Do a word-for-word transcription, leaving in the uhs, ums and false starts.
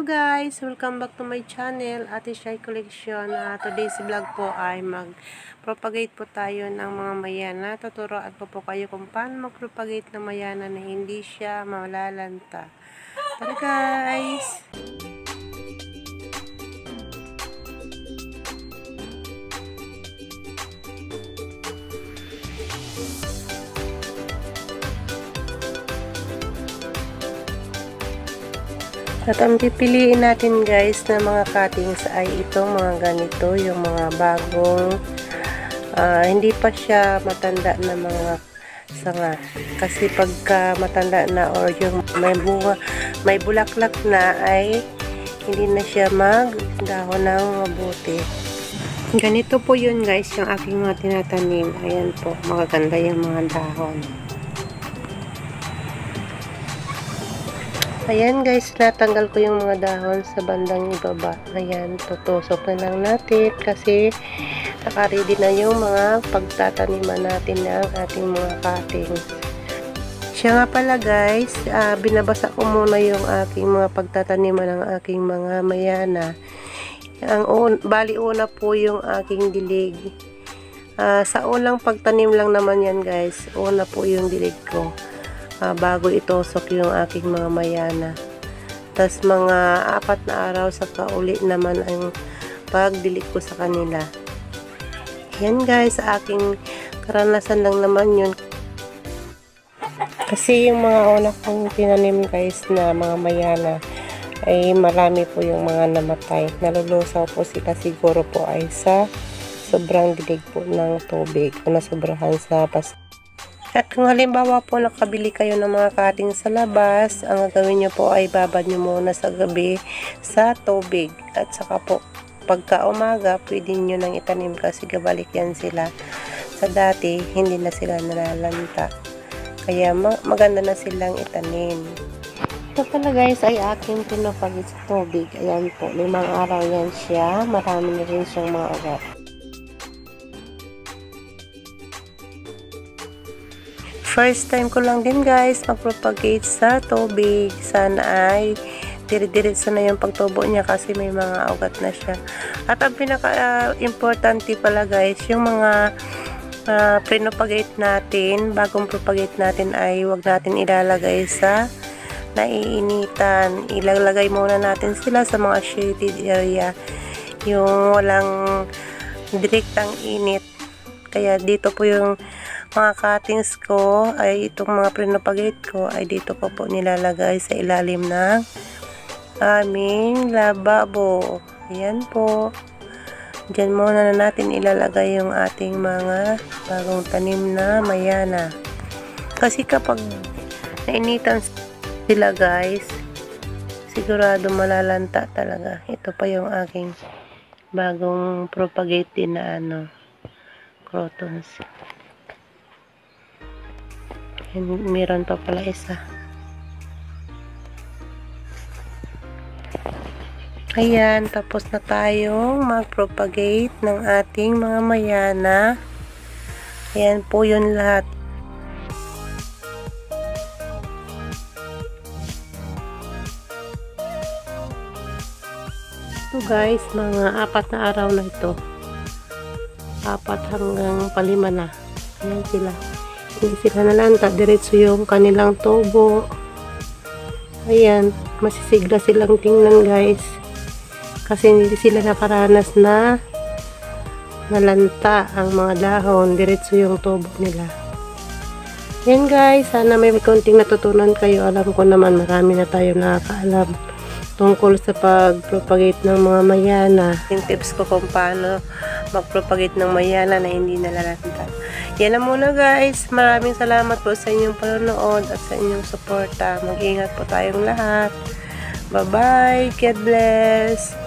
guys! Welcome back to my channel, Ate Shai Collection. Uh, today's vlog po ay mag-propagate po tayo ng mga mayana. Tuturuan ko po kayo kung paano mag-propagate ng mayana na hindi siya malalanta. Tara guys! At ang pipiliin natin guys na mga cuttings ay itong mga ganito, yung mga bagong uh, hindi pa siya matanda na mga sanga. Kasi pagka matanda na or yung may bunga, may bulaklak na ay hindi na siya magdahon ng mabuti. Ganito po yun guys, yung aking mga tinatanim. Ayan po, magaganda yung mga dahon. Ayan guys, natanggal ko yung mga dahon sa bandang ibaba. Ayan, tutusok na lang natin kasi nakaready na yung mga pagtataniman natin ng ating mga cuttings. Siya nga pala guys, uh, binabasa ko muna yung aking mga pagtataniman ng aking mga mayana. Ang un bali una po yung aking dilig. Uh, sa unang pagtanim lang naman yan guys, una po yung dilig ko. Uh, bago itusok yung aking mga mayana. Tas mga apat na araw sa kauli naman ang pagdilig ko sa kanila. Yan guys, aking karanasan lang naman yun. Kasi yung mga una kong tinanim guys na mga mayana ay marami po yung mga namatay. Nalulusaw po sila siguro po ay sa sobrang dilig po ng tubig o nasobrahan sa pas. At kung halimbawa po nakabili kayo ng mga cutting sa labas, ang gagawin nyo po ay babad nyo muna sa gabi sa tubig. At saka po pagka umaga, pwede nyo nang itanim kasi gabalik yan sila. Sa dati, hindi na sila nalalanta. Kaya maganda na silang itanim. Ito pala guys ay aking pinapagit sa tubig. Ayan po, limang araw yan siya. Marami na rin siyang mga ugat. First time ko lang din guys mag-propagate sa tubig. Sana ay dire-diretso na yung pagtubo niya kasi may mga ugat na siya. At ang pinaka-importante uh, pala guys, yung mga uh, pre-propagate natin, bagong propagate natin ay huwag natin ilalagay sa naiinitan. Ilalagay muna natin sila sa mga shaded area. Yung walang direktang init. Kaya dito po yung mga cuttings ko ay itong mga pre-propagate ko ay dito ko po nilalagay sa ilalim ng aming lababo. Ayan po. Diyan muna na natin ilalagay yung ating mga bagong tanim na mayana. Kasi kapag nainitan sila guys, sigurado malalanta talaga. Ito pa yung aking bagong propagate din na ano, crotons. Meron pa pala isa. Ayan, tapos na tayong mag-propagate ng ating mga mayana. Ayan po yun lahat. Ito guys, mga apat na araw na ito. Apat hanggang palima na. Ayan sila. Hindi sila nalanta, diretso yung kanilang tubo. Ayan, masisigla silang tingnan guys. Kasi hindi sila nakaranas na nalanta ang mga dahon, diretso yung tubo nila. Ayan guys, sana may konting natutunan kayo. Alam ko naman marami na tayo nakakaalam tungkol sa pag-propagate ng mga mayana. Yung tips ko kung paano mag-propagate ng mayana na hindi nalalanta. Yan na muna guys. Maraming salamat po sa inyong panonood at sa inyong suporta. Mag-ingat po tayong lahat. Bye-bye. God bless.